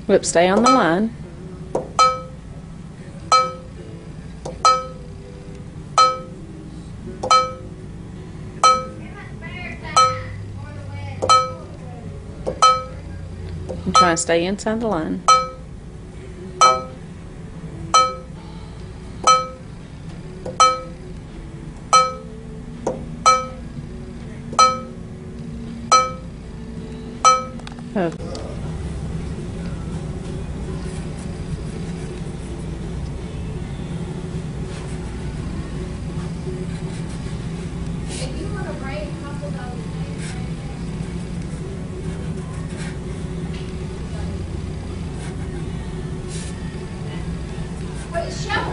Whoop, stay on the line. I'm trying to stay inside the line. Oh. If you want to break a couple of those things, wait, show